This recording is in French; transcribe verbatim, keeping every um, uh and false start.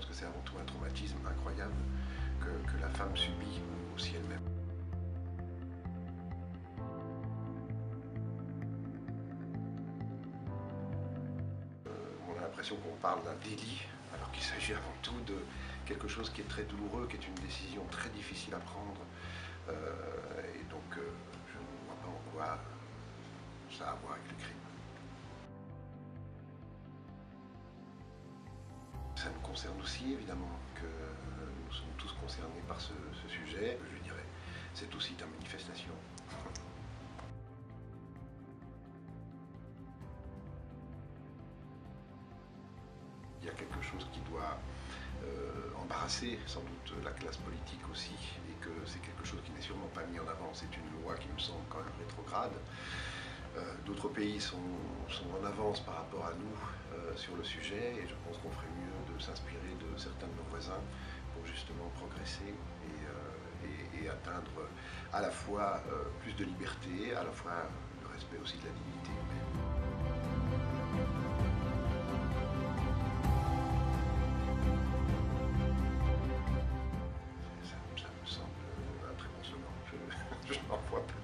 pense que c'est avant tout un traumatisme incroyable que, que la femme subit aussi elle-même. On a l'impression qu'on parle d'un délit, alors qu'il s'agit avant tout de quelque chose qui est très douloureux, qui est une décision très difficile à prendre. Euh, et donc, euh, je ne vois pas en quoi ça a à voir avec le crime. Ça nous concerne aussi, évidemment, que nous sommes tous concernés par ce, ce sujet. Je dirais, c'est aussi ta manifestation. Il y a quelque chose qui doit euh, embarrasser sans doute la classe politique aussi, et que c'est quelque chose qui n'est sûrement pas mis en avant. C'est une loi qui me semble quand même rétrograde. Euh, D'autres pays sont, sont en avance par rapport à nous euh, sur le sujet, et je pense qu'on ferait mieux de s'inspirer de certains de nos voisins pour justement progresser et, euh, et, et atteindre à la fois euh, plus de liberté, à la fois le respect aussi de la dignité humaine. Ça me semble un très bon slogan. Je, je n'en vois pas.